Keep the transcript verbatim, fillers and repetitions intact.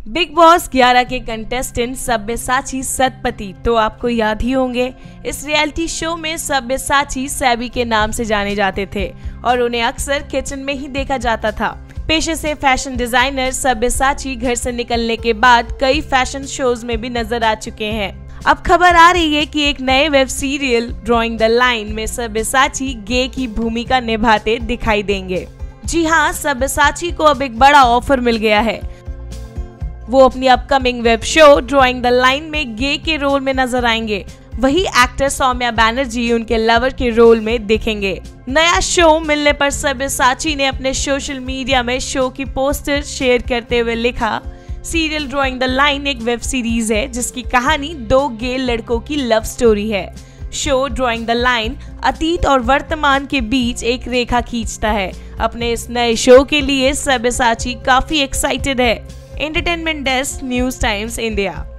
Big boss ग्यारह के contestant Sabyasachi Satpathy तो आपको याद ही होंगे। इस रियलिटी शो में सब्यसाची सैबी के नाम से जाने जाते थे और उन्हें अक्सर किचन में ही देखा जाता था। पेशे से फैशन डिजाइनर सब्यसाची घर से निकलने के बाद कई फैशन शोज में भी नजर आ चुके हैं। अब खबर आ रही है कि एक नए web serial drawing the line में सब्यसाची गे की भूमिका निभाते दिखाई देंगे। जी हाँ, सब्यसाची को अब एक बड़ा ऑफर मिल गया है। वो अपनी upcoming web show drawing the line में गे के रोल में नजर आएंगे। वही एक्टर सौम्या बैनर्जी उनके लवर के रोल में दिखेंगे। नया शो मिलने पर सब्यसाची ने अपने सोशल मीडिया में शो की पोस्टर शेयर करते हुए लिखा, सीरियल ड्रॉइंग द लाइन एक वेब सीरीज है जिसकी कहानी दो गे लड़कों की लव स्टोरी है। शो ड्रॉइंग द लाइन अतीत और वर्तमान के बीच एक रेखा खींचता है। अपने इस नए शो के लिए सब्यसाची काफी एक्साइटेड है। Entertainment desk, News Times India.